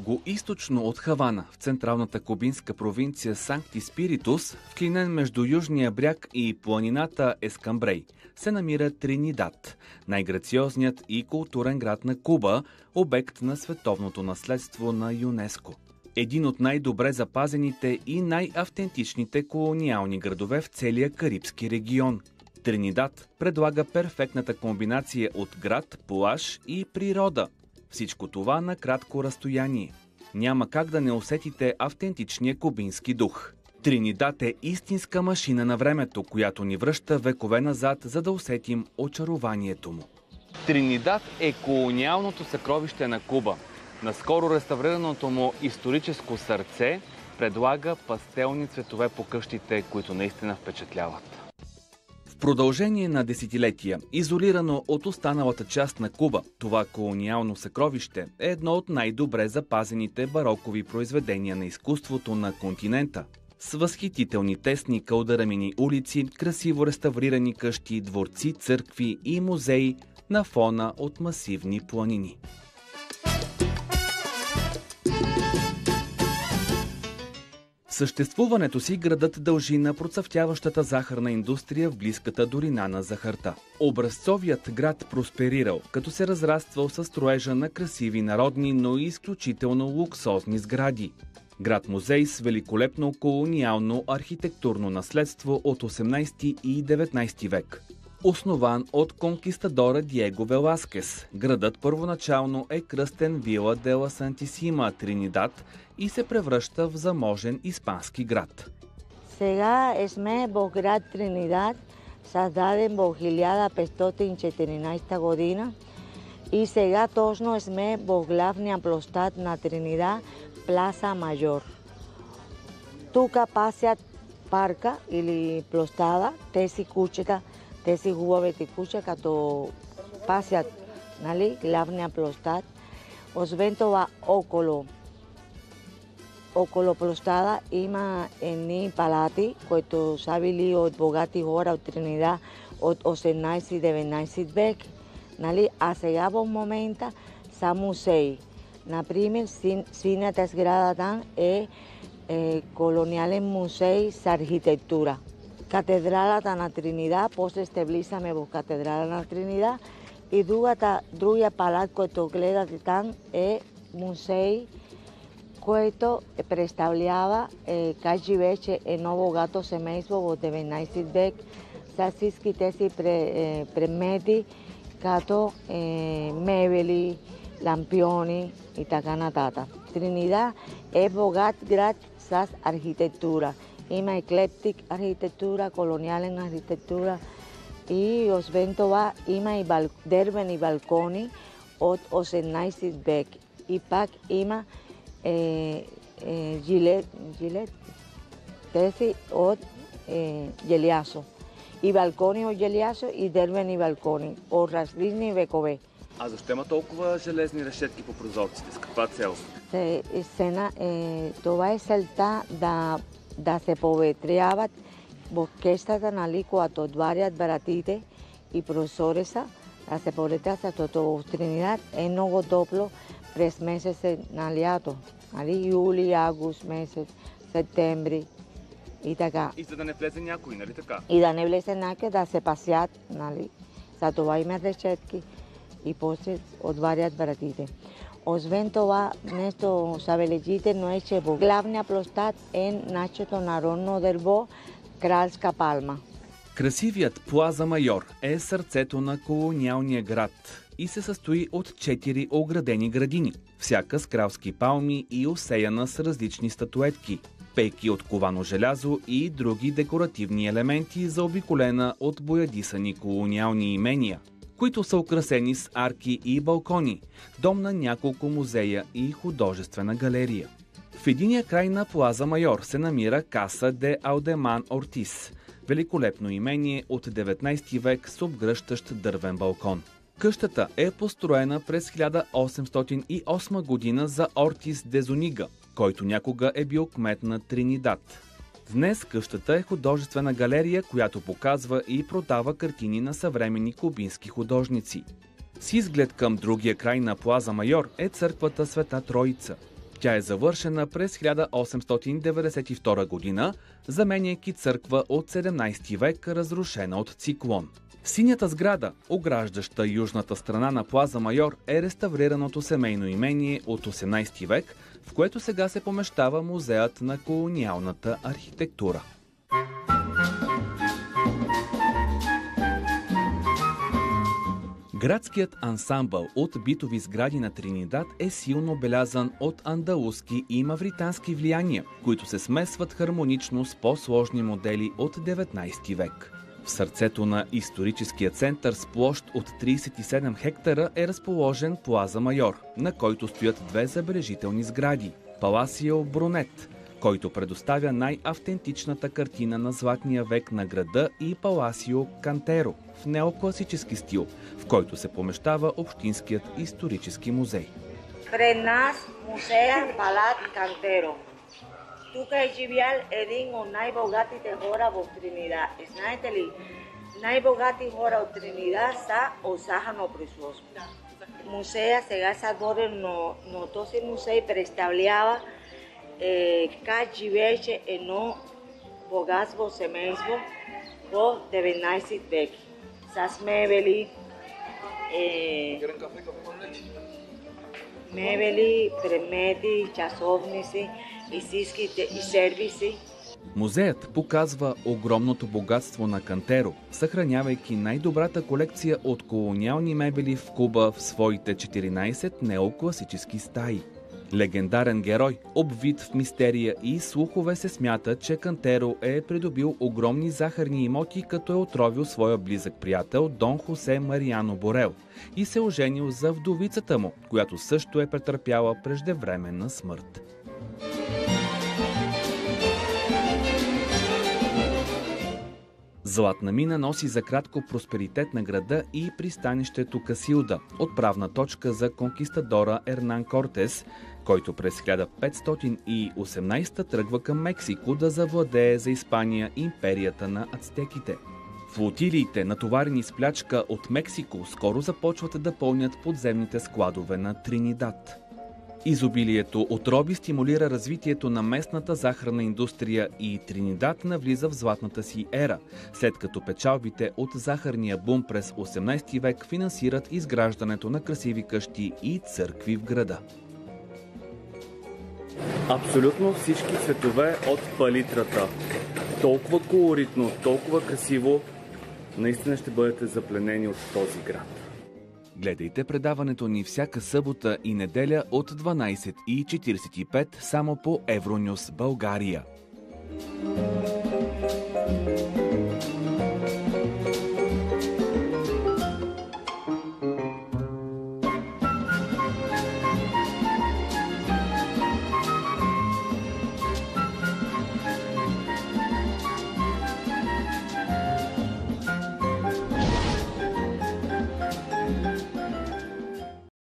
югоизточно от Хавана, в централната кубинска провинция Санкти Спиритус, вклинен между южния бряг и планината Ескамбрей, се намира Тринидад, най-грациозният и културен град на Куба, обект на световното наследство на ЮНЕСКО. Един от най-добре запазените и най-автентичните колониални градове в целия Карибски регион. Тринидад предлага перфектната комбинация от град, плаж и природа. Всичко това на кратко разстояние. Няма как да не усетите автентичния кубински дух. Тринидад е истинска машина на времето, която ни връща векове назад, за да усетим очарованието му. Тринидад е колониалното съкровище на Куба. Наскоро реставрираното му историческо сърце предлага пастелни цветове по къщите, които наистина впечатляват. В продължение на десетилетия, изолирано от останалата част на Куба, това колониално съкровище е едно от най-добре запазените барокови произведения на изкуството на континента. С възхитителни тесни кълдарамини улици, красиво реставрирани къщи, дворци, църкви и музеи на фона от масивни планини. Съществуването си градът дължи на процъфтяващата захарна индустрия в близката долина на захарта. Образцовият град просперирал, като се разраствал със строежа на красиви народни, но и изключително луксозни сгради. Град-музей с великолепно колониално архитектурно наследство от 18 и 19 век. Основан от конкистадора Диего Веласкес, градът първоначално е кръстен Вила де ла Сантисима, Тринидад, и се превръща в заможен испански град. Сега сме в град Тринидад, създаден в 1514 година, и сега точно сме в главния площад на Тринидад, Пласа Майор. Тук пасят парка или площада, тези кучета, тези хубавите кучета, като пасят, нали, главния площад. Освен това, около площада има едни палати, които са били от богати хора от Тринидад от 18-19 век, нали? А сега в момента са музеи. Например, синята сграда там е колониален музей с архитектура. Катедралата на Тринидад, после ще влизаме в катедрала на Тринидад, и другия палат, който гледате там, е музей, който представлява как живееше едно богато семейство в 19 век с всички тези предмети, като мебели, лампиони и така нататък. Тринидад е богат град с архитектура. Има еклептик архитектура, колониален архитектура и освен това има и дервени балкони от 18 век. И пак има жилет, тези от желязо. И балкони от желязо и дервени балкони от различни векове. А защо има толкова железни решетки по прозорците? С каква цел? Това е целта да се поветряват в къщата, нали, когато отварят вратите и прозореца, да се поветрят, защото в Тринидад е много топло през месец на лято. Нали, юли, август месец, септември и така. И за да не влезе някой, нали така? И да не влезе някой, да се пасят, нали. За това има решетки и после отварят вратите. Освен това, нещо забележително е, че в главния площад е нашето народно дърво Кралска палма. Красивият Плаза Майор е сърцето на колониалния град и се състои от 4 оградени градини, всяка с кралски палми и осеяна с различни статуетки, пейки от ковано желязо и други декоративни елементи, заобиколена от боядисани колониални имения, които са украсени с арки и балкони, дом на няколко музея и художествена галерия. В единия край на Плаза Майор се намира Каса де Алдеман Ортис, великолепно имение от 19 век с обгръщащ дървен балкон. Къщата е построена през 1808 година за Ортис де Зунига, който някога е бил кмет на Тринидад. Днес къщата е художествена галерия, която показва и продава картини на съвременни кубински художници. С изглед към другия край на Плаза Майор е църквата Света Троица. Тя е завършена през 1892 година, заменяйки църква от 17 век, разрушена от циклон. Синята сграда, ограждаща южната страна на Плаза Майор, е реставрираното семейно имение от 18 век, в което сега се помещава музеят на колониалната архитектура. Градският ансамбъл от битови сгради на Тринидад е силно белязан от андалузски и мавритански влияния, които се смесват хармонично с по-сложни модели от 19 век. В сърцето на историческия център с площ от 37 хектара е разположен Плаза Майор, на който стоят две забележителни сгради – Паласио Брунет, който предоставя най-автентичната картина на златния век на града, и Паласио Кантеро в неокласически стил, в който се помещава Общинският исторически музей. Пред нас музея Палат Кантеро. Тук е живял един от най-богатите хора в Тринидад. Знаете ли, най-богати хора от Тринидад са от захарно производство. Музея сега са отворен, но този музей представлява как живееше едно богатство семейство в 19 век. С мебели, предмети, часовници и сервиси. Музеят показва огромното богатство на Кантеро, съхранявайки най-добрата колекция от колониални мебели в Куба в своите 14 неокласически стаи. Легендарен герой, обвит в мистерия и слухове, се смята, че Кантеро е придобил огромни захарни имоти, като е отровил своя близък приятел Дон Хосе Мариано Борел и се оженил за вдовицата му, която също е претърпяла преждевременна смърт. Златна мина носи за кратко просперитет на града и пристанището Касилда, отправна точка за конкистадора Ернан Кортес, който през 1518 тръгва към Мексико да завладее за Испания империята на ацтеките. Флотилиите, натоварени с плячка от Мексико, скоро започват да пълнят подземните складове на Тринидад. Изобилието отроби стимулира развитието на местната захарна индустрия и Тринидад навлиза в златната си ера, след като печалбите от захарния бум през 18 век финансират изграждането на красиви къщи и църкви в града. Абсолютно всички цветове от палитрата. Толкова колоритно, толкова красиво, наистина ще бъдете запленени от този град. Гледайте предаването ни всяка събота и неделя от 12:45 само по Евронюс България.